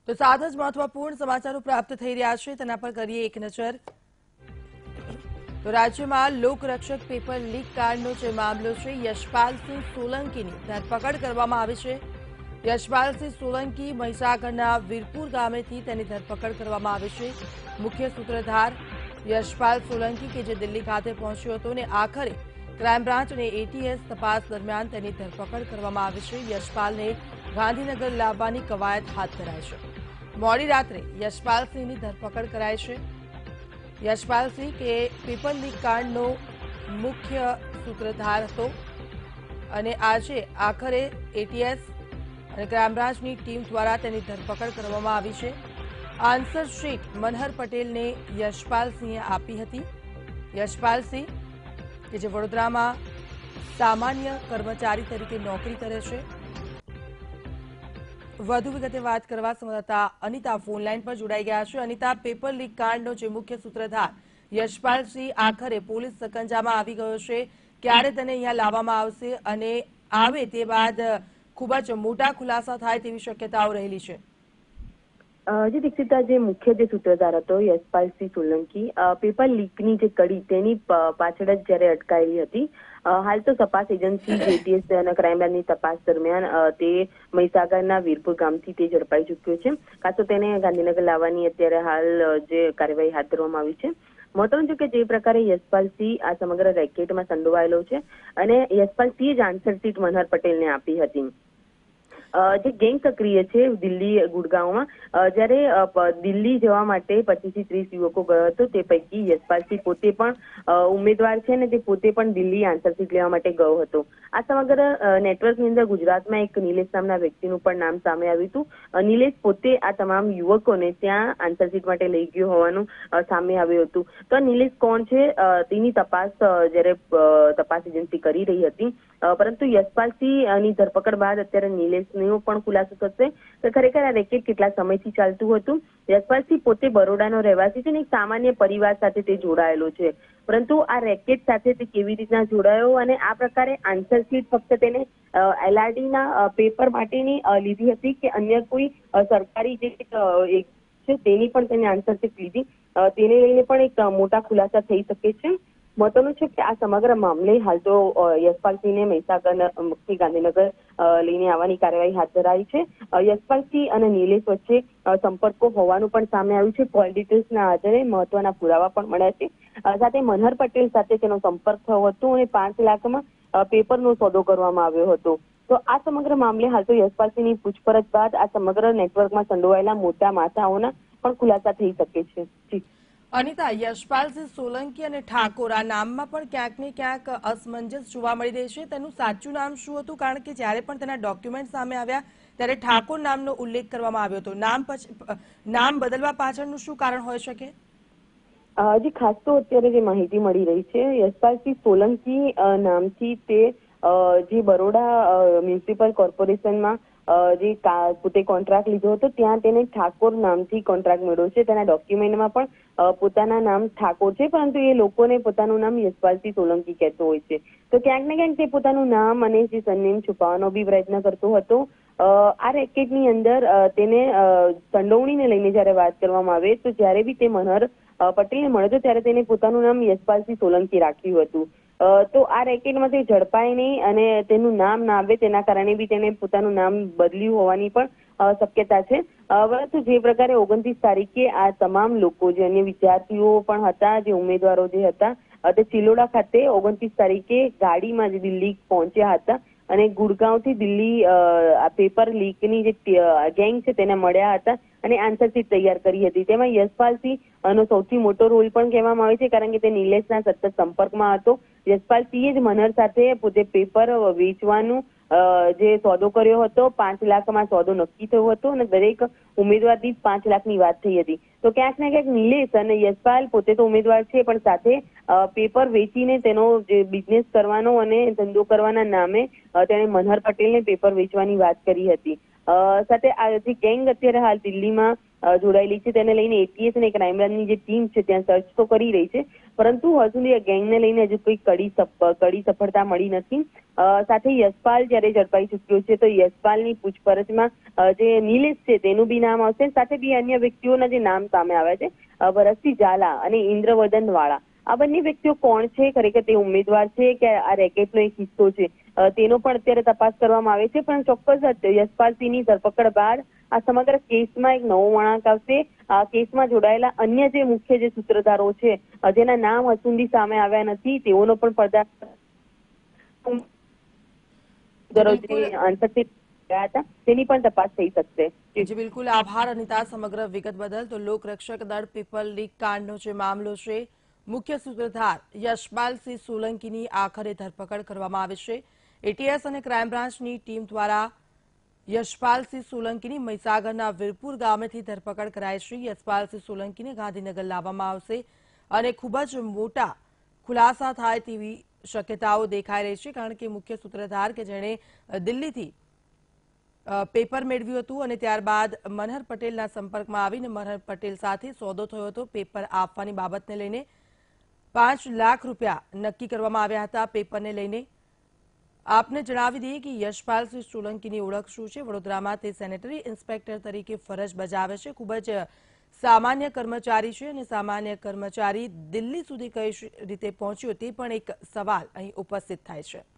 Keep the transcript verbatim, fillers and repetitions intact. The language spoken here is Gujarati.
તો સાત જ મહત્વપૂર્ણ સમાચારો પ્રાપ્ત થઈ રહ્યા છે, તેના પર કરીએ એક નજર। તો રાજ્યમાં લોકરક્ષક પેપર લીક કાંડનો જે મામલો છે, યશપાલસિંહ સોલંકીની ધરપકડ કરવામાં આવી છે। યશપાલસિંહ સોલંકી મહીસાગરના વીરપુર ગામેથી તેની ધરપકડ કરવામાં આવી છે। મુખ્ય સૂત્રધાર યશપાલ સોલંકી કે જે દિલ્હી ખાતે પહોંચ્યો હતો અને આખરે ક્રાઇમ બ્રાન્ચ અને એટીએસ તપાસ દરમિયાન તેની ધરપકડ કરવામાં આવી છે। યશપાલને ગાંધીનગર લાવવાની કવાયત હાથ ધરાઈ છે। મોડી રાત્રે યશપાલસિંહની ધરપકડ કરાઈ છે। યશપાલસિંહ કે પેપર લીક કાંડનો મુખ્ય સૂત્રધાર હતો અને આજે આખરે એટીએસ અને ક્રાઇમ બ્રાન્ચની ટીમ દ્વારા તેની ધરપકડ કરવામાં આવી છે। આન્સર શીટ મનહર પટેલને યશપાલસિંહે આપી હતી। યશપાલસિંહ કે જે વડોદરામાં સામાન્ય કર્મચારી તરીકે નોકરી કરે છે। વધુ વિગતે વાત કરવા સંવાદદાતા અનિતા ફોનલાઈન પર જોડાઈ ગયા છે। અનિતા, પેપર લીક કાંડનો જે મુખ્ય સૂત્રધાર યશપાલસિંહ આખરે પોલીસ સકંજામાં આવી ગયો છે, ક્યારે તેને અહીંયા લાવવામાં આવશે અને આવે તે બાદ ખૂબ જ મોટા ખુલાસા થાય તેવી શક્યતાઓ રહેલી છે? જી દીક્ષિતા, જે મુખ્ય જે સૂત્રધાર હતો યશપાલસિંહ સોલંકી, પેપર લીકની જે કડી તેની પાછળ જ જ્યારે અટકાયેલી હતી। હાલ તો તપાસ એજન્સી એટીએસ અને ક્રાઇમ બ્રાન્ચની તપાસ દરમિયાન તે મહીસાગરના વીરપુર ગામથી તે ઝડપાઈ ચૂક્યો છે। કાં તો તેને ગાંધીનગર લાવવાની અત્યારે હાલ જે કાર્યવાહી હાથ ધરવામાં આવી છે। મહત્વનું છે કે જે પ્રકારે યશપાલસિંહ આ સમગ્ર રેકેટમાં સંડોવાયેલો છે અને યશપાલસિંહે જ આન્સર શીટ મનહર પટેલને આપી હતી। જે ગેંગ સક્રિય છે દિલ્હી ગુડગાંવમાં, જ્યારે દિલ્હી જવા માટે પચીસ થી ત્રીસ યુવકો ગયો હતો, તે પૈકી યશપાલસિંહ પોતે પણ ઉમેદવાર છે અને તે પોતે પણ દિલ્હી આન્સર શીટ લેવા માટે ગયો હતો। આ સમગ્ર નેટવર્કની અંદર ગુજરાતમાં એક નિલેશ નામના વ્યક્તિનું પણ નામ સામે આવ્યું હતું। નિલેશ પોતે આ તમામ યુવકોને ત્યાં આન્સર શીટ માટે લઈ ગયો હોવાનું સામે આવ્યું હતું। તો નિલેશ કોણ છે તેની તપાસ જ્યારે તપાસ એજન્સી કરી રહી હતી, પરંતુ યશપાલસિંહની ધરપકડ બાદ અત્યારે નિલેશનો પણ ખુલાસો થશે કે ખરેખર આ રેકેટ કેટલા સમયથી ચાલતું હતું। યશપાલસિંહ પોતે બરોડાનો રહેવાસી છે અને એક સામાન્ય પરિવાર સાથે તે જોડાયેલો છે, પરંતુ આ રેકેટ સાથે તે કેવી રીતના જોડાયો અને આ પ્રકારે આન્સર શીટ ફક્ત તેને એલઆરડીના પેપર માટેની લીધી હતી કે અન્ય કોઈ સરકારી જે એક છે તેની પણ તેને આન્સર શીટ લીધી, તેને લઈને પણ એક મોટા ખુલાસા થઈ શકે છે। મહત્વનું છે કે આ સમગ્ર મામલે હાલ તો યશપાલસિંહને મહીસાગરથી ગાંધીનગર લઈને આવવાની કાર્યવાહી હાથ ધરાઈ છે। યશપાલસિંહ અને નિલેશ વચ્ચે સંપર્કો હોવાનું પણ સામે આવ્યું છે। કોલ ડિટેલ્સના આધારે મહત્વના પુરાવા પણ મળ્યા છે। સાથે મનહર પટેલ સાથે તેનો સંપર્ક થયો હતો અને પાંચ લાખમાં પેપરનો સોદો કરવામાં આવ્યો હતો। તો આ સમગ્ર મામલે હાલ તો યશપાલસિંહની પૂછપરછ બાદ આ સમગ્ર નેટવર્કમાં સંડોવાયેલા મોટા માથાઓના પણ ખુલાસા થઈ શકે છે। અનિતા, યશપાલસિંહ સોલંકી અને ઠાકોર આ નામમાં પણ ક્યાંક ને ક્યાંક અસમંજસ જોવા મળી રહી છે। તેનું સાચું નામ શું હતું? કારણ કે જ્યારે પણ તેના ડોક્યુમેન્ટ સામે આવ્યા ત્યારે ઠાકોર નામનો ઉલ્લેખ કરવામાં આવ્યો હતો। નામ પછી નામ બદલવા પાછળનું શું કારણ હોઈ શકે? હજી ખાસ તો અત્યારે જે માહિતી મળી રહી છે, યશપાલસિંહ સોલંકી નામથી તે જે બરોડા મ્યુનિસિપલ કોર્પોરેશનમાં જે પોતે કોન્ટ્રાક્ટ લીધો હતો ત્યાં તેને ઠાકોર નામથી કોન્ટ્રાક્ટ મળ્યો છે। તેના ડોક્યુમેન્ટમાં પણ પોતાના નામ ઠાકોર છે, પરંતુ એ લોકોને પોતાનું નામ યશપાલસિંહ સોલંકી કહેતો હોય છે। તો ક્યાંક ને ક્યાંક તે પોતાનું નામ અને જે સરનેમ છુપાવવાનો બી પ્રયત્ન કરતો હતો। આ રેકેટની અંદર તેને સંડોવણીને લઈને જ્યારે વાત કરવામાં આવે તો જ્યારે બી તે મનહર પટેલને મળ્યો હતો ત્યારે તેને પોતાનું નામ યશપાલસિંહ સોલંકી રાખ્યું હતું। તો આ રેકેટમાં તે ઝડપાય નહીં અને તેનું નામ ના આવે તેના કારણે બી તેને પોતાનું નામ બદલ્યું હોવાની પણ શક્યતા છે। પરંતુ જે પ્રકારે ઓગણત્રીસ તારીખે આ તમામ લોકો જે અન્ય વિદ્યાર્થીઓ પણ હતા, જે ઉમેદવારો જે હતા, તે ચિલોડા ખાતે ઓગણત્રીસ તારીખે ગાડીમાં જે દિલ્હી પહોંચ્યા હતા અને ગુડગાંવથી દિલ્હી પેપર લીકની જે ગેંગ છે તેને મળ્યા હતા અને આન્સર શીટ તૈયાર કરી હતી। તેમાં યશપાલસિંહ નો સૌથી મોટો રોલ પણ કહેવામાં આવે છે, કારણ કે તે નિલેશના સતત સંપર્કમાં હતો। યશપાલસિંહે જ મનહર સાથે પોતે પેપર વેચવાનું જે સોદો કર્યો હતો। પાંચ લાખમાં સોદો નક્કી થયો હતો અને દરેક ઉમેદવાર દીઠ પાંચ લાખની વાત થઈ હતી। તો ક્યાંક ને ક્યાંક નિલેશ અને યશપાલ પોતે તો ઉમેદવાર છે, પણ સાથે પેપર વેચીને તેનો જે બિઝનેસ કરવાનો અને ધંધો કરવાના નામે તેણે મનહર પટેલને પેપર વેચવાની વાત કરી હતી। સાથે આ જે ગેંગ અત્યારે હાલ દિલ્હીમાં જોડાયેલી છે, તેને લઈને એટીએસ અને ક્રાઇમ બ્રાન્ચની જે ટીમ છે ત્યાં સર્ચ તો કરી રહી છે, પરંતુ હજુ સુધી આ ગેંગને લઈને હજુ કોઈ કડી કડી સફળતા મળી નથી. સાથે યશપાલ જ્યારે ઝડપાઈ ચૂક્યો છે તો યશપાલની પૂછપરછમાં જે નિલેશ છે તેનું બી નામ આવશે, સાથે બી અન્ય વ્યક્તિઓના જે નામ સામે આવ્યા છે, ભરતસિંહ ઝાલા અને ઇન્દ્રવદન વાળા. આ બંને વ્યક્તિઓ કોણ છે, ખરેખર તે ઉમેદવાર છે કે આ રેકેટનો એક હિસ્સો છે, તેનો પણ અત્યારે તપાસ કરવામાં આવે છે. પણ ચોક્કસ યશપાલસિંહની ધરપકડ બાદ આ સમગ્ર કેસમાં એક નવો વળાંક આવશે. આ કેસમાં જોડાયેલા અન્ય જે મુખ્ય જે સૂત્રધારો છે, જેના નામ હજુ સુધી સામે આવ્યા નથી, તેઓનો પણ પડદા તેની પણ તપાસ થઈ શકશે. જી બિલકુલ, આભાર અનિતા સમગ્ર વિગત બદલ. તો લોકરક્ષક દળ પેપર લીક કાંડનો જે મામલો છે, મુખ્ય સૂત્રધાર યશપાલસિંહ સોલંકીની આખરે ધરપકડ કરવામાં આવી છે. એટીએસ અને ક્રાઇમ બ્રાન્ચની ટીમ દ્વારા યશપાલસિંહ સોલંકીની મહીસાગરના વીરપુર ગામેથી ધરપકડ કરાઈ છે. યશપાલસિંહ સોલંકીને ગાંધીનગર લાવવામાં આવશે અને ખૂબ જ મોટા ખુલાસા થાય તેવી શક્યતાઓ દેખાઈ રહી છે, કારણ કે મુખ્ય સૂત્રધાર કે જેણે દિલ્હીથી પેપર મેળવ્યું હતું અને ત્યારબાદ મનહર પટેલના સંપર્કમાં આવીને મનહર પટેલ સાથે સોદો થયો હતો. પેપર આપવાની બાબતને લઈને પાંચ લાખ રૂપિયા નક્કી કરવામાં આવ્યા હતા. પેપરને લઈને આપને જણાવી દઈએ કે યશપાલસિંહ સોલંકીની ઓળખ શું છે. વડોદરામાં તે સેનેટરી ઇન્સ્પેક્ટર તરીકે ફરજ બજાવે છે. ખૂબ જ સામાન્ય કર્મચારી છે અને સામાન્ય કર્મચારી દિલ્હી સુધી કઈ રીતે પહોંચ્યો તે પણ એક સવાલ અહીં ઉપસ્થિત થાય છે.